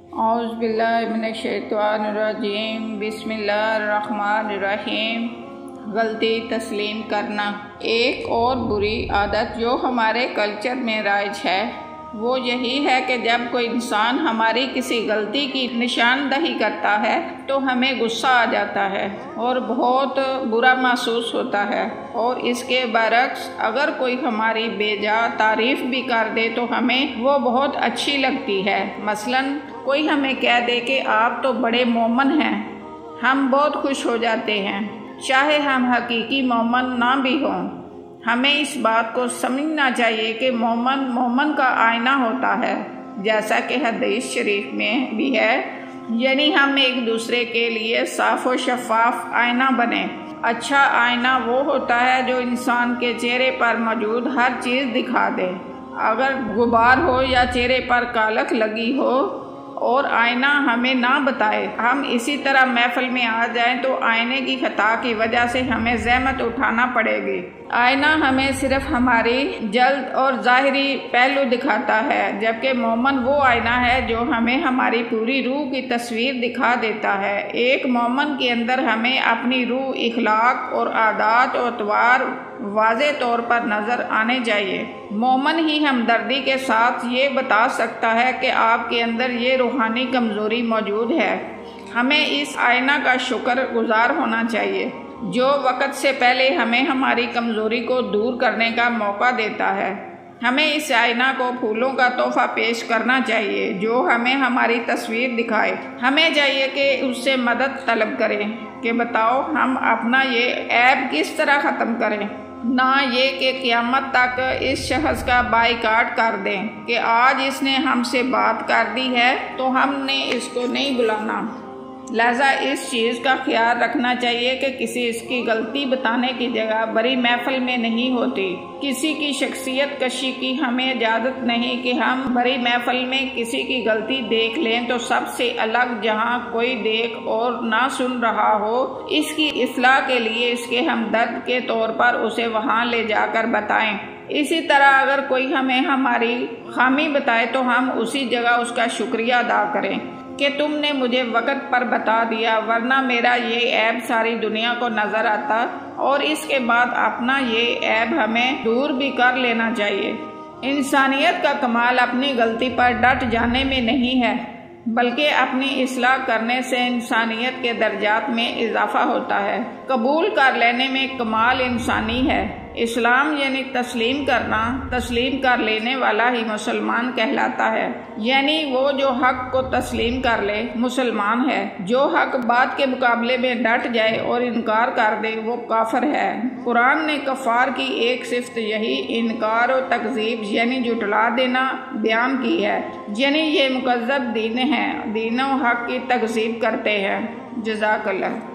औज़ुबिल्लाहिमिनश्शैतानिर्रजीम बिस्मिल्लाहिर्रहमानिर्रहीम। गलती तस्लीम करना एक और बुरी आदत जो हमारे कल्चर में राइज है वो यही है कि जब कोई इंसान हमारी किसी गलती की निशानदही करता है तो हमें गुस्सा आ जाता है और बहुत बुरा महसूस होता है। और इसके बरक्स अगर कोई हमारी बेजा तारीफ़ भी कर दे तो हमें वो बहुत अच्छी लगती है। मसलन कोई हमें कह दे कि आप तो बड़े मोमन हैं, हम बहुत खुश हो जाते हैं, चाहे हम हकीकी मोमन ना भी हों। हमें इस बात को समझना चाहिए कि मोमन का आईना होता है, जैसा कि हदीस शरीफ में भी है, यानी हम एक दूसरे के लिए साफ और शफाफ आईना बने। अच्छा आईना वो होता है जो इंसान के चेहरे पर मौजूद हर चीज़ दिखा दे। अगर गुबार हो या चेहरे पर कालख लगी हो और आईना हमें ना बताए, हम इसी तरह महफिल में आ जाएं तो आईने की खता की वजह से हमें ज़हमत उठाना पड़ेगी। आईना हमें सिर्फ हमारी जल्द और ज़ाहिरी पहलू दिखाता है, जबकि मोमन वो आईना है जो हमें हमारी पूरी रूह की तस्वीर दिखा देता है। एक मोमन के अंदर हमें अपनी रूह, इखलाक और आदात और अतवार वाज़े तौर पर नज़र आने चाहिए। मोमन ही हमदर्दी के साथ ये बता सकता है कि आपके अंदर ये रूहानी कमज़ोरी मौजूद है। हमें इस आईना का शुक्रगुजार होना चाहिए जो वक़्त से पहले हमें हमारी कमज़ोरी को दूर करने का मौका देता है। हमें इस आईना को फूलों का तोहफ़ा पेश करना चाहिए जो हमें हमारी तस्वीर दिखाए। हमें चाहिए कि उससे मदद तलब करें कि बताओ हम अपना ये ऐब किस तरह ख़त्म करें, ना ये कि क़यामत तक इस शख्स का बाइकाट कर दें कि आज इसने हमसे बात कर दी है तो हमने इसको नहीं बुलाना। लिहाजा इस चीज़ का ख्याल रखना चाहिए कि किसी इसकी गलती बताने की जगह बड़ी महफिल में नहीं होती। किसी की शख्सियत कशी की हमें इजाज़त नहीं कि हम बड़ी महफिल में किसी की गलती देख लें तो सबसे अलग जहां कोई देख और ना सुन रहा हो, इसकी इस्लाह के लिए इसके हमदर्द के तौर पर उसे वहां ले जाकर बताएं। इसी तरह अगर कोई हमें हमारी खामी बताए तो हम उसी जगह उसका शुक्रिया अदा करें कि तुमने मुझे वक़्त पर बता दिया, वरना मेरा ये ऐब सारी दुनिया को नज़र आता। और इसके बाद अपना ये ऐब हमें दूर भी कर लेना चाहिए। इंसानियत का कमाल अपनी गलती पर डट जाने में नहीं है, बल्कि अपनी इस्लाह करने से इंसानियत के दर्जात में इजाफा होता है। कबूल कर लेने में कमाल इंसानी है। इस्लाम यानी तस्लीम करना, तस्लीम कर लेने वाला ही मुसलमान कहलाता है। यानी वो जो हक को तस्लीम कर ले मुसलमान है। जो हक बात के मुकाबले में डट जाए और इनकार कर दे वो काफिर है। कुरान ने कफ़ार की एक सिफ्त यही इनकार और तकज़ीब यानी जुटला देना बयान की है। यानी ये मुकज़्ज़ब दीन है, दीनों हक की तकज़ीब करते हैं। जज़ाकल्लाह।